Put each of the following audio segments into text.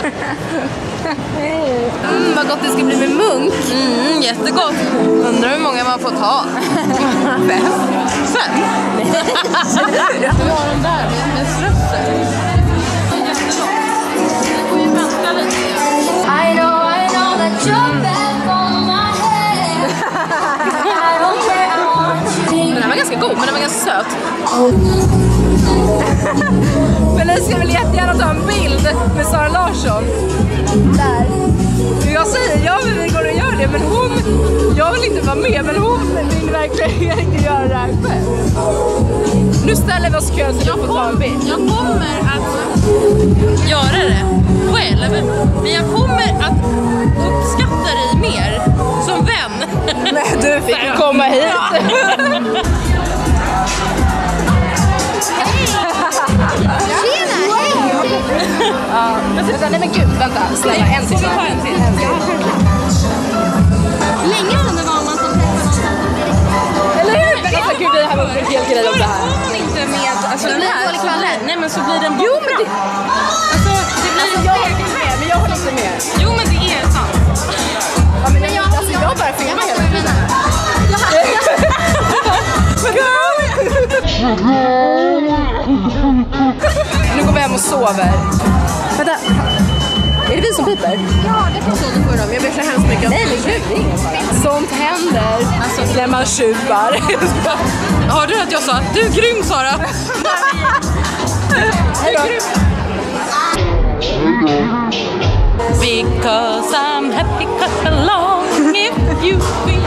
Vad gott det ska bli med munk. Jättegott. Undrar hur många man får ta. 5. Du har den där med strössel. Vi får ju vänta lite. I know that you're back on my head. I don't care, I want you. Den här var ganska god, men den var ganska söt. Men ni ska väl jättegärna ta en bild med Sara Larsson. Där. Jag säger, ja men vi går och gör det, men jag vill inte vara med, men hon vill verkligen inte göra det här själv. Nu ställer vi oss kö så jag får ta en bild. Jag kommer att göra det själv, men jag kommer att uppskatta dig mer som vän. Nej, du fick komma hit. Tjena, hej! Nej men gud, vänta, snälla, en till. Länge sedan det var man som träffade någon. Eller hur? Men alltså gud, det här var en hel grej också här. Hon inte med, alltså den här dålig kvalitet. Nej men så blir den borta. Jo men det... Alltså det blir Alltså, jag är med, men jag håller inte med. Jo men det är sant. Ja, men jag bara filmar hela tiden. Nu går vi hem och sover. Vänta, är det vi som piper? Ja, det kan så du får dem. Jag ber så hemskt mycket. Nej, men gud, det är ingen fara. Sånt händer när man tjuvar. Hörde du att jag sa du är grym Sara? Hej då. Because I'm happy cut along if you feel.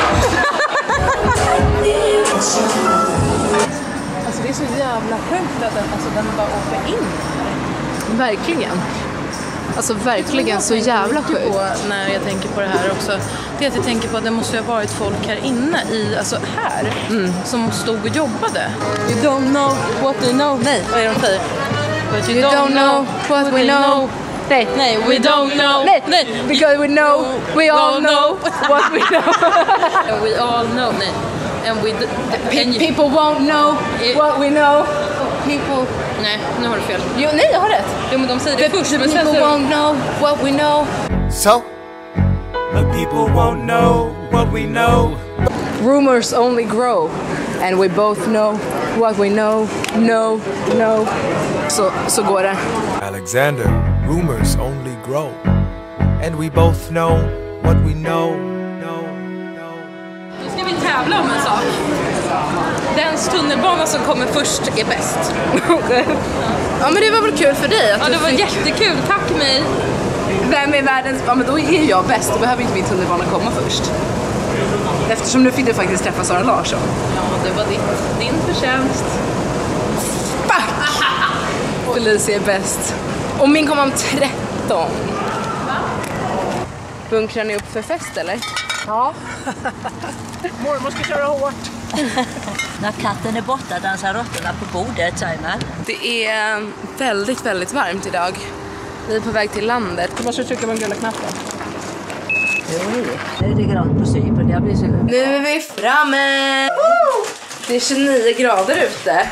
Alltså det är så jävla sjukt att den bara åker in. Verkligen. Alltså verkligen så jävla sjukt. På när jag tänker på det här också, det är att jag tänker på att det måste ha varit folk här inne i, alltså här, som stod och jobbade. You don't know what they know. Nej, vad är de säger? But you don't know what we know. Nej, we don't know. Nej, because we know, we all know what we know. And we all know. Nej. And we People won't know what we know. People... Nej, nu har du fel. Jo, nej, jag har rätt. Jo, men de säger det först. Men sen People won't know what we know. So, the people won't know what we know. Rumors only grow. And we both know what we know. No. Så går det. Alexander, rumors only grow. And we both know what we know. Nu ska vi tävla om en sak. Den tunnelbana som kommer först är bäst. Ja, men det var väl kul för dig att Ja, det var jättekul. Tack mig. Vem är världens... Ja, men då är jag bäst. Då behöver inte min tunnelbana komma först. Eftersom nu fick du faktiskt träffa Sara Larsson. Ja, det var din förtjänst. Fuck! Felicia är bäst. Och min kommer om 13. Bunkrar ni upp för fest, eller? Ja. Mormor ska köra hårt. När katten är borta dansar råttorna på bordet, säger man. Det är väldigt, väldigt varmt idag. Vi är på väg till landet. Du måste trycka på den gröna knappen. Jo, det är grant på Cypern. Jag blir så... Nu är vi framme! Det är 29 grader ute.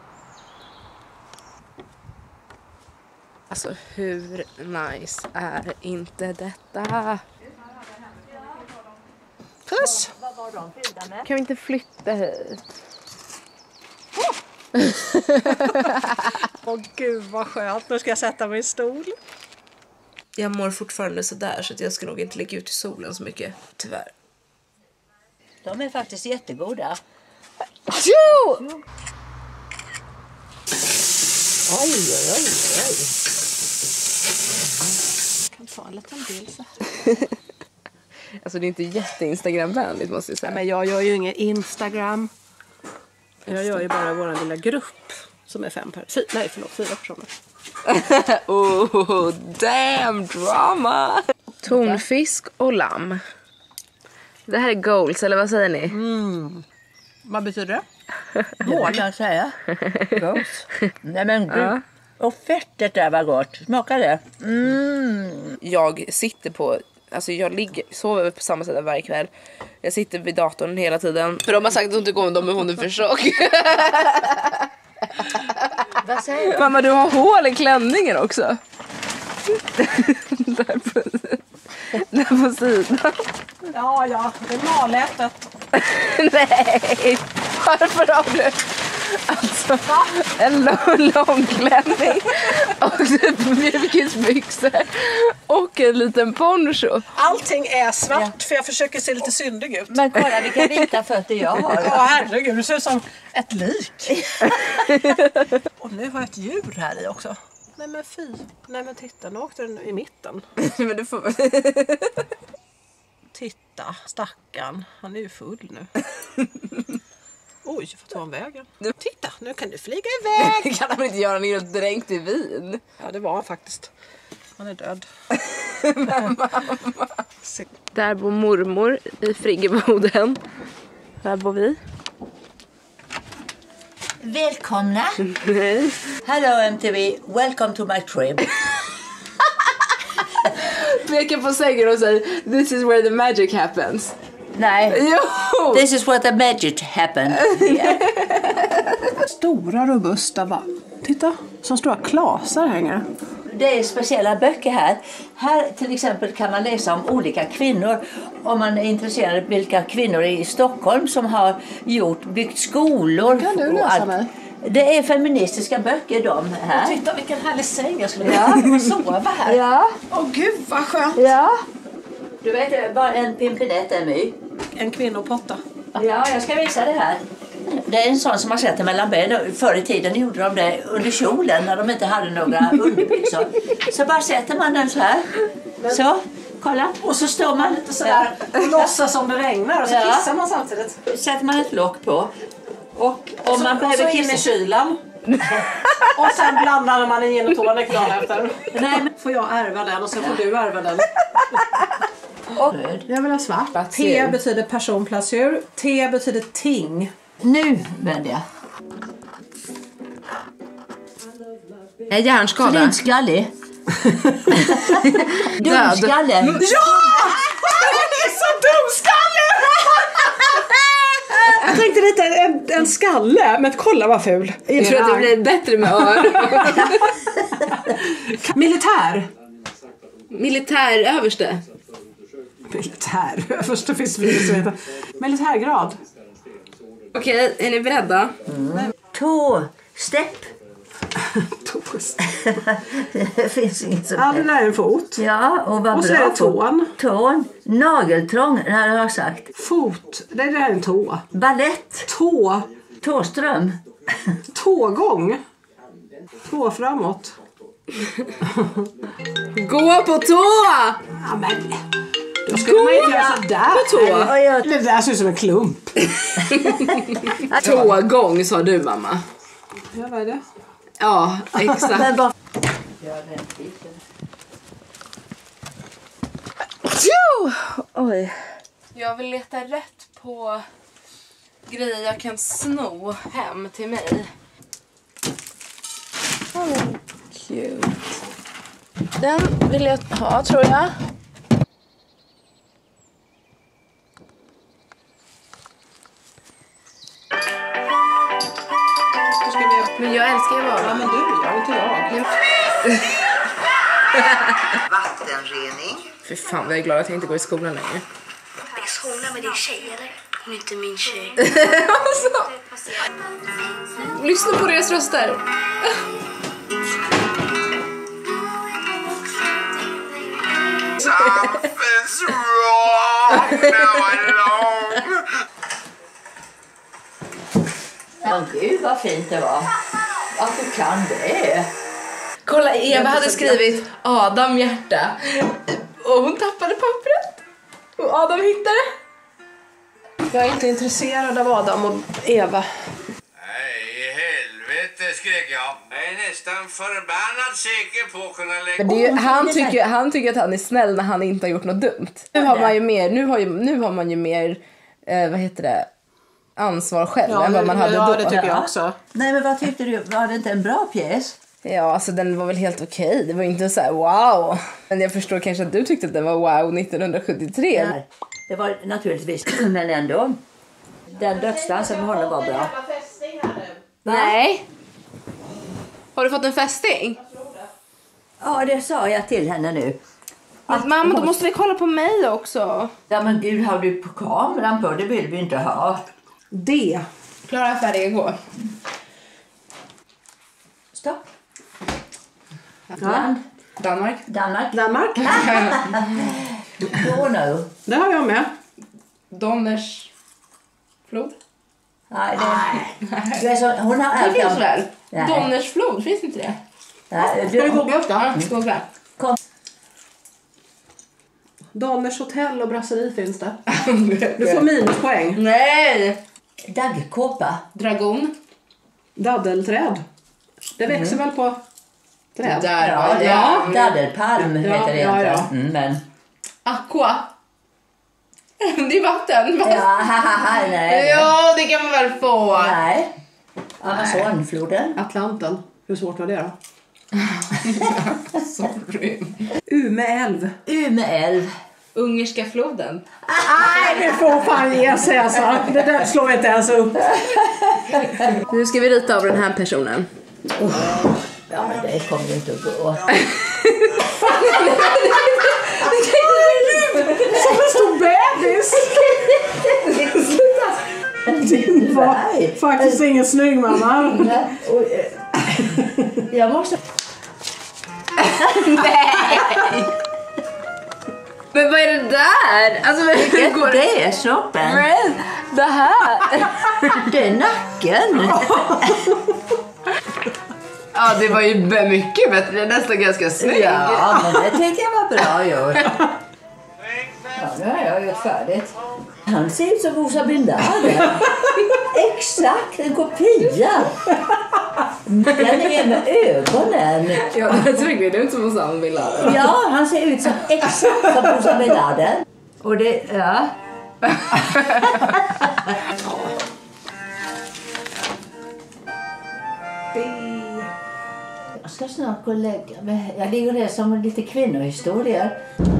Alltså hur nice är inte detta? Puss! Kan vi inte flytta hit? Åh gud vad skönt, nu ska jag sätta mig i stol. Jag mår fortfarande sådär så att jag ska nog inte lägga ut i solen så mycket, tyvärr. De är faktiskt jättegoda. Jo! Oj. Jag kan ta en liten bild så här. Alltså det är inte jätte-Instagram-vänligt måste jag säga. Men jag gör ju ingen Instagram. Jag gör ju bara vår lilla grupp som är 4 personer. Oh, damn drama! Tonfisk och lamm. Det här är goals, eller vad säger ni? Vad betyder det? Vad kan jag säga? Gott. Nej men gud. Ja. Och fettet där var gott. Smakar det? Jag sitter på... Alltså jag sover på samma sätt varje kväll. Jag sitter vid datorn hela tiden. För de har sagt att hon tycker om dem med hon är för tjock. Vad säger du? Mamma, du har hål i klänningen också. Där på sidan. Ja, det är malätet. Nej, varför har du alltså en lång klänning och typ mjukisbyxor och en liten poncho? Allting är svart för jag försöker se lite syndig ut. Men kolla vilka vita fötter jag har. Ja, herregud, du ser ut som ett lik. Och nu har jag ett djur här i också. Nej men fy. Nej men titta, nu åkte den i mitten. Men du får... Titta, stackarn. Han är ju full nu. Oj, jag får ta en vägen. Titta, nu kan du flyga iväg. Det kan han inte göra, han är ju dränkt i vin. Ja, det var han faktiskt. Han är död. Där bor mormor i friggeboden. Här bor vi. Välkomna. Nej. Hello MTV, welcome to my crib. Pekar på sängen och säger this is where the magic happens. Nej, Jo! this is what the magic happened. Stora, robusta va? Titta, som stora klasar hänger. Det är speciella böcker här. Här till exempel kan man läsa om olika kvinnor. Om man är intresserad av vilka kvinnor i Stockholm som har byggt skolor. Kan du och läsa allt. mig? Det är feministiska böcker de här. Titta vilken härlig säng jag skulle vilja sova här. Ja. Åh gud vad skönt. Ja. Du vet bara en pimpinett är my. En kvinnopotta. Ja, jag ska visa det här. Det är en sån som man sätter mellan benen. Förr i tiden gjorde de det under kjolen när de inte hade några underbyxor. Så bara sätter man den så här. Så, kolla. Och så står man Lite sådär och låtsas som det regnar och så Ja. kissar man samtidigt. Sätter man ett lock på. Och om man behöver och så in i kissa. kylen. Och sen blandar man i gin och tonic dagen efter. Nej, men Får jag ärva den och sen får du ärva den. röd. Jag vill ha svart. P betyder person, plats, djur. T betyder ting. Nu vänder jag. En hjärnskada. Så det är inte skallig. Dumskalle. Ja! Det är så dumskalle! Jag tänkte lite en skalle, men kolla vad ful. Jag tror att det blir bättre med Militär. Militäröverste. Militär. Först och finns det som heter. Militärgrad. Okej, är ni beredda? Tåstepp. Det finns inget som Ja, det där är en fot. Ja, och vad Och så bra. är det tån. Tån. Nageltrång, det har jag sagt. Fot. Det där är en tå. Ballett. Tå. Tåström. Tågång. Tå framåt. Gå på tå! Ja, men. Då skulle man inte göra sådär. På tå. Det där ser ut som en klump. Tågång sa du, mamma. Ja, vad är det? Ja, exakt. Men bara... Oj. Jag vill leta rätt på grejer jag kan sno hem till mig. Cute. Den vill jag ha, tror jag. Men jag älskar ju bara. Ja, men du, jag inte jag. Vattenrening. Fy fan, jag är glad att jag inte går i skolan längre. I skolan med din tjej eller? Hon är inte min tjej. Lyssna på deras röster. Something's wrong now alone. Men gud vad fint det var. Att du kan det. Kolla, Eva hade skrivit Adam hjärta. Och hon tappade pappret. Och Adam hittade. Jag är inte intresserad av Adam och Eva. Nej, i helvete skrek jag. Jag är nästan förbannat säker på att kunna lägga... Men det är ju, han tycker att han är snäll när han inte har gjort något dumt. Nu har man ju mer, nu har man ju mer vad heter det, ansvar själv än vad man hade då. Ja, det tycker jag också. Nej, men vad tyckte du? Var det inte en bra pjäs? Ja, alltså den var väl helt okej. Det var inte så här wow. Men jag förstår kanske att du tyckte att den var wow 1973. Nej, det var naturligtvis, men ändå. Den dödsdansen med honom var bra. Nej. Har du fått en fästing? Ja, det sa jag till henne nu. Mamma, då måste vi kolla på mig också. Ja men gud, har du på kameran på? Det vill vi inte ha. D. Klara, färdiga, gå. Stopp. Ja. Danmark. Danmark. Gå nu. Det har jag med. Donners flod. Nej, du är så, hon har Det finns väl? Nej. Donners flod, finns inte det? Nej, Ska vi googla upp då? Googla. Donners hotell och brasseri finns det. Du får minuspoäng. Nej! Daggkåpa. Dragon. Daddelträd. Det växer väl på träd? Där Ja, var det det. är daddelpalm heter det ja, egentligen. ja. Men... Aqua. Det är vatten. Ja, nej. Ja, det kan man väl få. Nej. Amazonfloden. Atlanten. Hur svårt var det då? Sorry. Umeälv. Umeälv. Ungerska floden. Nej, det får fan ge sig alltså. Det där slår inte ens upp. Nu ska vi rita av den här personen. Ja, men det kommer ju inte att gå. Som en stor bebis. Du var faktiskt ingen snygg mamma. Jag måste... Men vad är det där? Alltså, Det är snoppen. Men, det här. Det är nacken. Ja, det var ju mycket bättre. Det är nästan ganska snyggt. Ja, men det tycker jag var bra gjort. Ja, nu har jag gjort färdigt. Han ser ut som Rosa bin Laden. Exakt, en kopia. Den är med ögonen. Ja, jag tycker det är inte som Osama bin Laden. Ja, han ser ut som exakt som Rosa bin Laden. Och det, ja. Jag ska snart gå och lägga mig. Jag ligger där som lite kvinnohistorier.